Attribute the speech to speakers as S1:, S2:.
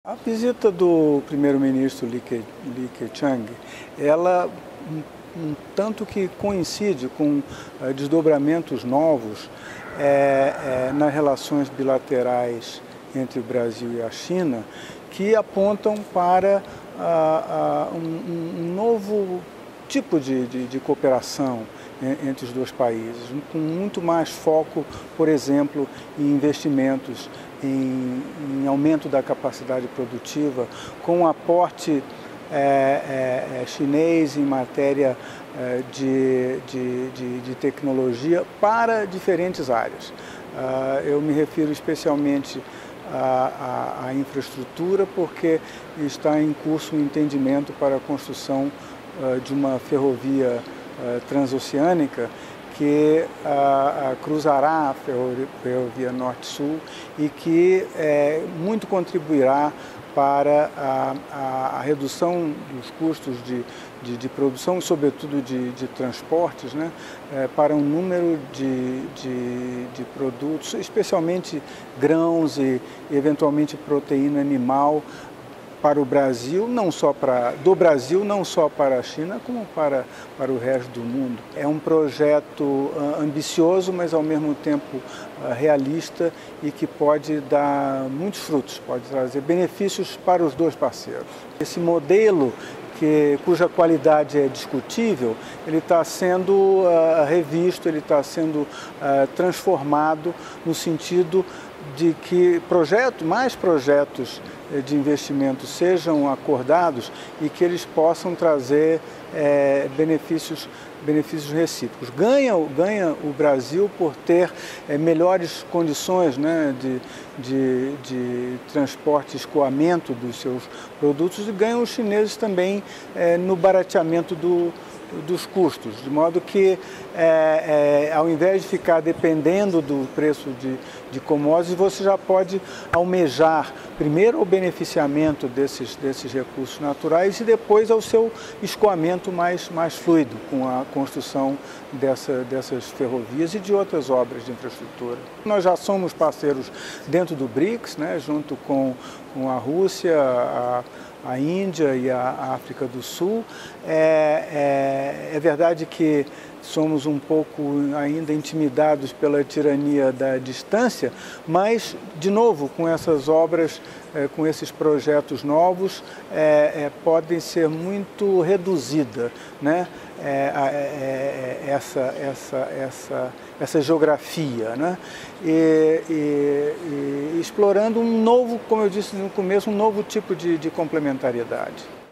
S1: A visita do primeiro-ministro Li Keqiang, ela tanto que coincide com desdobramentos novos nas relações bilaterais entre o Brasil e a China, que apontam para um novo tipo de cooperação entre os dois países, com muito mais foco, por exemplo, em investimentos, em aumento da capacidade produtiva, com um aporte chinês em matéria de tecnologia para diferentes áreas. Eu me refiro especialmente à infraestrutura, porque está em curso um entendimento para a construção de uma ferrovia transoceânica que cruzará a ferrovia Norte-Sul e que muito contribuirá para a redução dos custos de produção e, sobretudo, de transportes, né, para um número de produtos, especialmente grãos e, eventualmente, proteína animal, para o Brasil, não só para a China, como para o resto do mundo. É um projeto ambicioso, mas ao mesmo tempo realista e que pode dar muitos frutos, pode trazer benefícios para os dois parceiros. Esse modelo, cuja qualidade é discutível, ele está sendo revisto, ele está sendo transformado no sentido de que mais projetos de investimento sejam acordados e que eles possam trazer benefícios recíprocos. Ganha o Brasil por ter melhores condições, né, de transporte e escoamento dos seus produtos, e ganham os chineses também no barateamento dos custos, de modo que, ao invés de ficar dependendo do preço de commodities, você já pode almejar primeiro o beneficiamento desses recursos naturais e depois ao seu escoamento mais fluido, com a construção dessas ferrovias e de outras obras de infraestrutura. Nós já somos parceiros dentro do BRICS, né, junto com a Rússia, a Índia e a África do Sul. É verdade que somos um pouco ainda intimidados pela tirania da distância, mas, de novo, com essas obras, com esses projetos novos, podem ser muito reduzida, né, essa geografia, né, e explorando um novo, como eu disse no começo, um novo tipo de complementariedade.